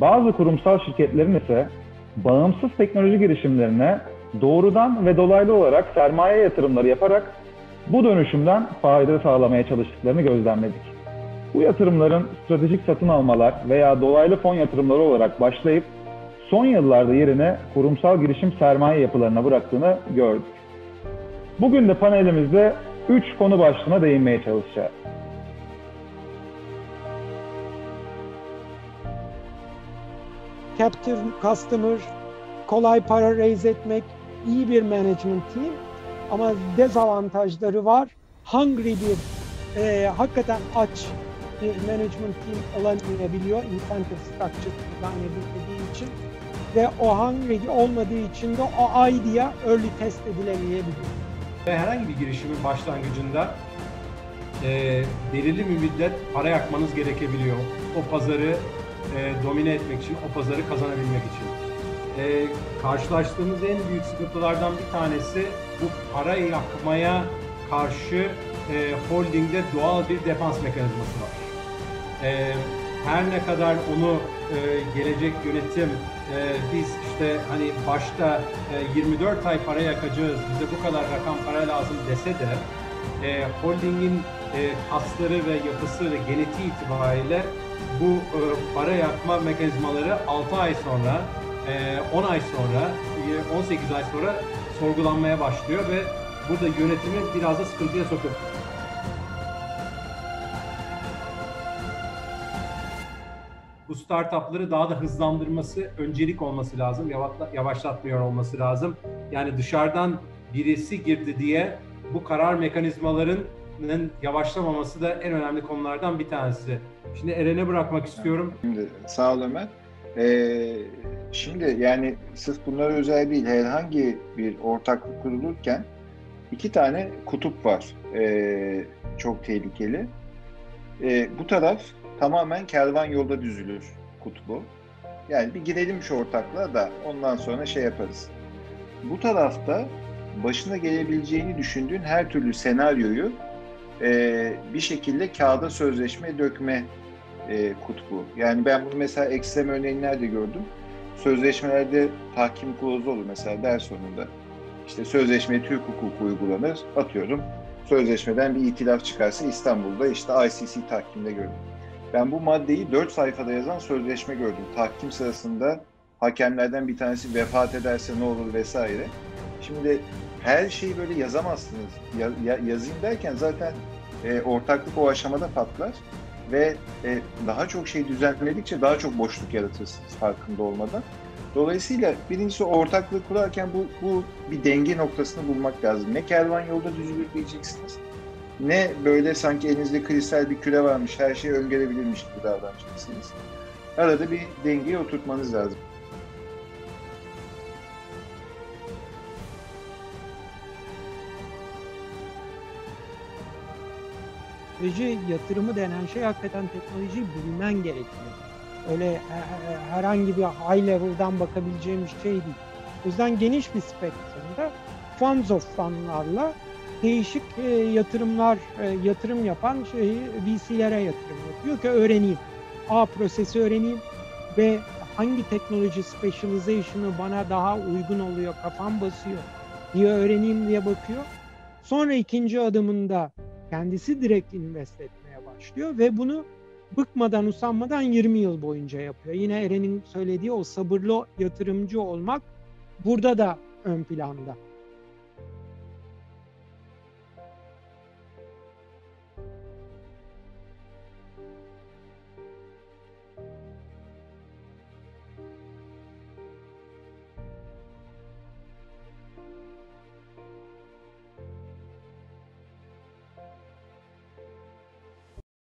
Bazı kurumsal şirketlerin ise bağımsız teknoloji girişimlerine doğrudan ve dolaylı olarak sermaye yatırımları yaparak bu dönüşümden fayda sağlamaya çalıştıklarını gözlemledik. Bu yatırımların stratejik satın almalar veya dolaylı fon yatırımları olarak başlayıp son yıllarda yerine kurumsal girişim sermaye yapılarına bıraktığını gördük. Bugün de panelimizde 3 konu başlığına değinmeye çalışacağız. Captive customer, kolay para raise etmek, iyi bir management team ama dezavantajları var. Hungry bir, hakikaten aç bir management team olamayabiliyor. Incentive structure design edilmediği için ve o hungry olmadığı için de o idea early test edilemeyebiliyor. Herhangi bir girişimin başlangıcında belirli bir müddet para yakmanız gerekebiliyor. O pazarı domine etmek için, o pazarı kazanabilmek için. Karşılaştığımız en büyük sıkıntılardan bir tanesi bu para yakmaya karşı holdingde doğal bir defans mekanizması var. Her ne kadar onu gelecek yönetim biz işte hani başta 24 ay para yakacağız, bize bu kadar rakam para lazım dese de holdingin kasları ve yapısı ve genetiği itibariyle bu para yakma mekanizmaları 6 ay sonra, 10 ay sonra, 18 ay sonra sorgulanmaya başlıyor ve burada yönetimi biraz da sıkıntıya sokuyor. Bu startupları daha da hızlandırması, öncelik olması lazım, yavaşlatmıyor olması lazım. Yani dışarıdan birisi girdi diye bu karar mekanizmalarının yavaşlamaması da en önemli konulardan bir tanesi. Şimdi Eren'e bırakmak istiyorum. Şimdi, sağ ol Ömer. Şimdi yani sırf bunlara özel değil, herhangi bir ortaklık kurulurken 2 tane kutup var. Çok tehlikeli. Bu taraf tamamen kervan yolda düzülür kutbu. Yani bir girelim şu ortaklığa da ondan sonra şey yaparız. Bu tarafta başına gelebileceğini düşündüğün her türlü senaryoyu bir şekilde kağıda sözleşme dökme kutbu. Yani ben bunu mesela ekstrem örneğini nerede gördüm? Sözleşmelerde tahkim kılavuzu olur mesela ders sonunda. İşte sözleşmeye Türk hukuku uygulanır. Atıyorum sözleşmeden bir itilaf çıkarsa İstanbul'da işte ICC tahkimde gördüm. Ben bu maddeyi 4 sayfada yazan sözleşme gördüm. Tahkim sırasında hakemlerden bir tanesi vefat ederse ne olur vesaire. Şimdi her şeyi böyle yazamazsınız. Yazayım derken zaten ortaklık o aşamada patlar ve daha çok şey düzenledikçe daha çok boşluk yaratırsınız farkında olmadan. Dolayısıyla birincisi ortaklık kurarken bu bir denge noktasını bulmak lazım. Ne kervan yolda düzülür diyeceksiniz, ne böyle sanki elinizde kristal bir küre varmış, her şeyi öngörebilirmiş gibi davranacaksınız. Arada bir dengeyi oturtmanız lazım. Teknoloji yatırımı denen şey hakikaten teknolojiyi bilmen gerekiyor. Öyle herhangi bir high level'dan bakabileceğim bir şey değil. O yüzden geniş bir spektrumda funds of fund'larla değişik yatırım yapan VC'lere yatırım yapıyor ki öğreneyim. Prosesi öğreneyim ve hangi teknoloji specialization'ı bana daha uygun oluyor, kafam basıyor diye öğreneyim diye bakıyor. Sonra ikinci adımında kendisi direkt invest etmeye başlıyor ve bunu bıkmadan usanmadan 20 yıl boyunca yapıyor. Yine Eren'in söylediği o sabırlı yatırımcı olmak burada da ön planda.